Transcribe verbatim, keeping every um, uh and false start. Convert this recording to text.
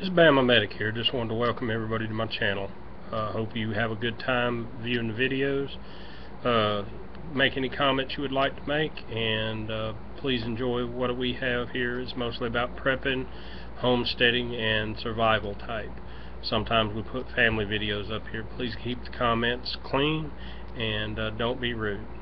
This is Bama Medic here. Just wanted to welcome everybody to my channel. Uh, hope you have a good time viewing the videos. Uh, make any comments you would like to make, and uh, please enjoy what we have here. It's mostly about prepping, homesteading, and survival type. Sometimes we put family videos up here. Please keep the comments clean and uh, don't be rude.